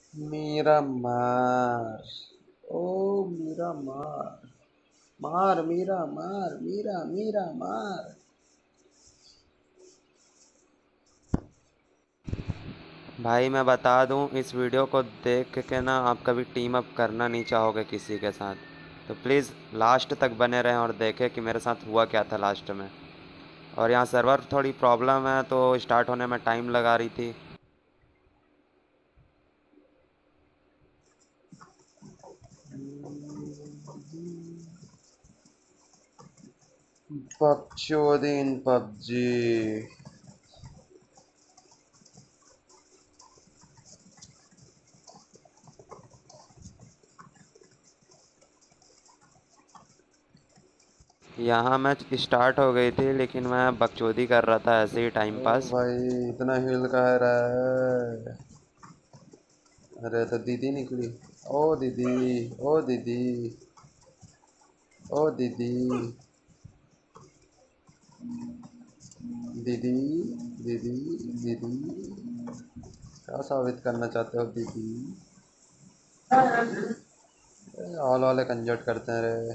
मेरा मार। ओ मेरा मार। मार मेरा मार मेरा मेरा मार। भाई मैं बता दूं, इस वीडियो को देख के ना आप कभी टीम अप करना नहीं चाहोगे किसी के साथ। तो प्लीज़ लास्ट तक बने रहें और देखें कि मेरे साथ हुआ क्या था लास्ट में। और यहाँ सर्वर थोड़ी प्रॉब्लम है तो स्टार्ट होने में टाइम लगा रही थी। बकचोदीन पबजी। यहाँ मैच स्टार्ट हो गई थी लेकिन मैं बकचोदी कर रहा था ऐसे ही टाइम ओ पास। भाई, इतना हिल कह रहा है। अरे तो दीदी निकली। ओ दीदी। ओ दीदी। ओ दीदी। दीदी। दीदी। दीदी। क्या साबित करना चाहते हो दीदी? ऑल वाले कंजर्ट करते हैं रे।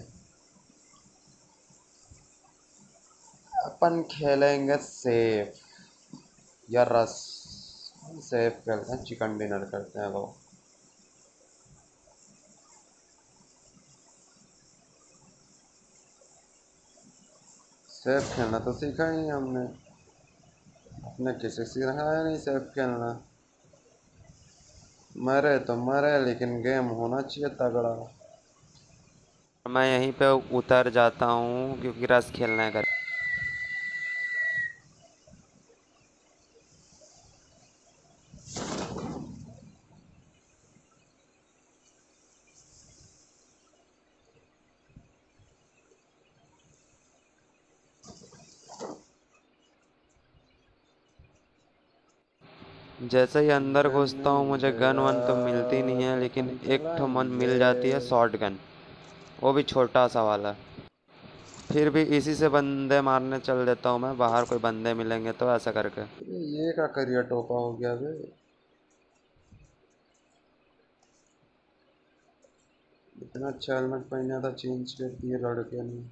अपन खेलेंगे सेफ या रस। सेफ खेलते हैं, चिकन डिनर करते हैं लोग। सेफ खेलना तो सीखा ही नहीं हमने। अपने किसी से सिखाया नहीं सेफ खेलना। मरे तो मरे, लेकिन गेम होना चाहिए तगड़ा। मैं यहीं पे उतर जाता हूँ क्योंकि रस खेलना है घर। जैसे ही अंदर गन घुसता नहीं हूँ मुझे गन मिलेगा। वन तो मिलती नहीं है, पता लेकिन नहीं एक ठो मन चलाएंगे। मिल जाती है शॉर्ट गन। वो भी छोटा सा वाला। फिर भी इसी से बंदे मारने चल देता हूँ मैं, बाहर कोई बंदे मिलेंगे तो ऐसा करके। ये क्या करियर टोपा हो गया बे। इतना अच्छा हेलमेट पहना था, चेंज कर दिए लड़के ने।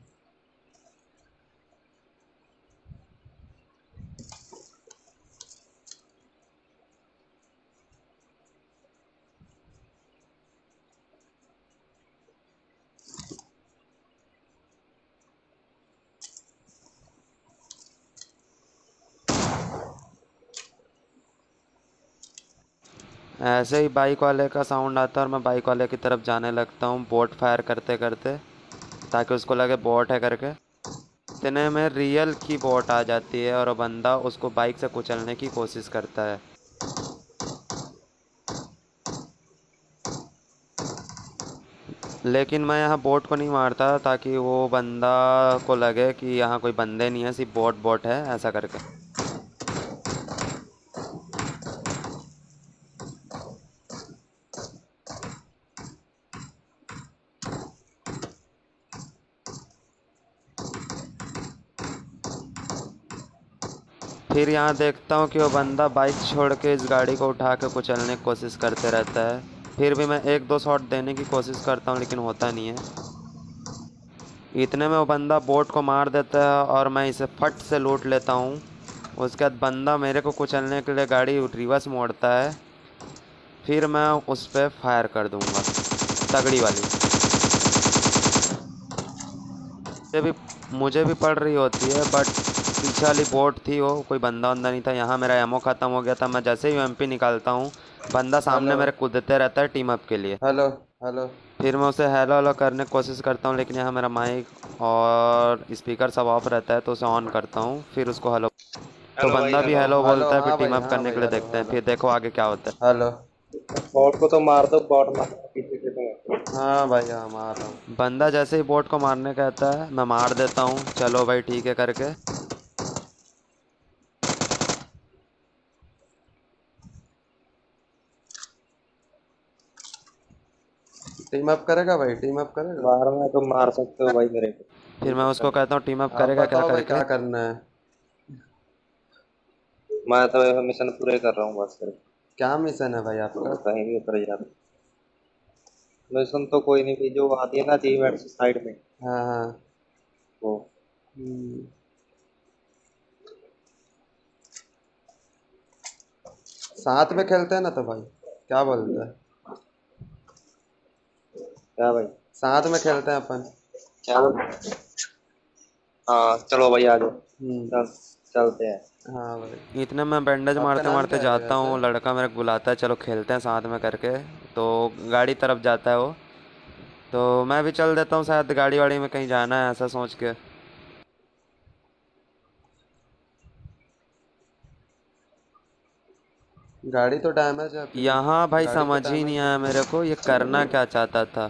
ऐसे ही बाइक वाले का साउंड आता है और मैं बाइक वाले की तरफ जाने लगता हूँ बोट फायर करते करते, ताकि उसको लगे बोट है करके। इतने में रियल की बोट आ जाती है और वो बंदा उसको बाइक से कुचलने की कोशिश करता है। लेकिन मैं यहाँ बोट को नहीं मारता ताकि वो बंदा को लगे कि यहाँ कोई बंदे नहीं है, सिर्फ बोट बोट है ऐसा करके। फिर यहाँ देखता हूँ कि वो बंदा बाइक छोड़ के इस गाड़ी को उठा के कुचलने की कोशिश करते रहता है। फिर भी मैं एक दो शॉट देने की कोशिश करता हूँ लेकिन होता नहीं है। इतने में वो बंदा बोट को मार देता है और मैं इसे फट से लूट लेता हूँ। उसके बाद बंदा मेरे को कुचलने के लिए गाड़ी रिवर्स मोड़ता है। फिर मैं उस पर फायर कर दूंगा, तगड़ी वाली। मुझे भी मुझे भी पड़ रही होती है, बट पीछे वाली बोट थी, वो कोई बंदा वंदा नहीं था। यहाँ मेरा एमओ ख़त्म हो गया था। मैं जैसे ही यूएमपी निकालता हूँ बंदा सामने हेलो। मेरे कूदते रहता है टीम अप के लिए। हेलो। हेलो। फिर मैं उसे हेलो हेलो करने की कोशिश करता हूँ, लेकिन यहाँ मेरा माइक और स्पीकर सब ऑफ रहता है तो उसे ऑन करता हूँ, फिर उसको हेलो। तो हेलो भाई बंदा भी हेलो। Hello hello. बोलता है, फिर हाँ टीम भाई, अप हाँ करने भाई, के लिए हेलो देखते हैं, हेलो। फिर देखो आगे क्या होता है। हेलो। बॉट को तो मार दो, बॉट मार पीछे से तो। हाँ भाई, हाँ मार रहा हूँ। बंदा जैसे ही बोट को मारने कहता है मैं मार देता हूँ, चलो भाई ठीक है करके। टीम अप करेगा भाई, टीम अप करेगा। बाहर में तो मार सकते हो भाई मेरे को, फिर कोई मैं दिक्कत उसको नहीं। कहता हूँ टीम अप आप करेगा क्या बताओ भाई, करके। क्या करना है। मैं तो ये मिशन पूरे कर रहा हूँ बस फिर। क्या मिशन है भाई आपका? कहीं भी उतर जाते। मिशन तो कोई नहीं, भी जो आती है ना अचीवमेंट साइड में, हाँ हाँ। वो। हम्म, साथ में खेलते हैं ना तो भाई, क्या बोलते हैं? क्या भाई? साथ में खेलते हैं अपन। क्या बोल? हाँ चलो भाई आ जाओ। हम्म। चल, चलते हैं। हाँ भाई। इतने में बैंडेज आपका मारते नाम मारते क्या है जाता वैसे? हूँ, लड़का मेरे को बुलाता है चलो खेलते हैं साथ में करके। तो गाड़ी तरफ जाता है वो। तो मैं भी चल देता हूँ, शायद गाड़ी वाड़ी में कहीं जाना है ऐसा सोच के। गाड़ी तो डैमेज है अपनी। यहाँ भाई गाड़ी तो समझ ही नहीं डैमेज आया दिख रही मेरे को ये करना क्या चाहता था।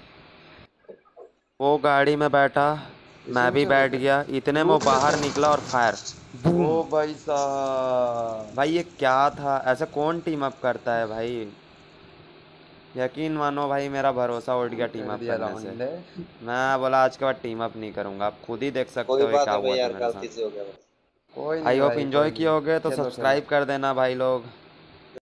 वो गाड़ी में बैठा, है। इसी मैं में भी चलो बैठ फिर। गया, इतने में वो लूप लेते बाहर हैं। निकला और फायर। ओ बूम। भाई साहब। भाई ये क्या था, ऐसे कौन टीम अप करता है भाई। यकीन मानो भाई मेरा भरोसा उठ गया टीम कर अप दिया करने से। राउंड है। मैं बोला आज के बाद टीम अप नहीं करूंगा, आप खुद ही देख सकते कोई हो ये बात क्या नहीं भाई हुआ था यार, मेरे गलती साथ। से हो गया भाई। कोई आई नहीं होप भाई, इंजॉय कोई किए नहीं। होगे, तो खेलो खेलो। सब्सक्राइब कर देना भाई लोग।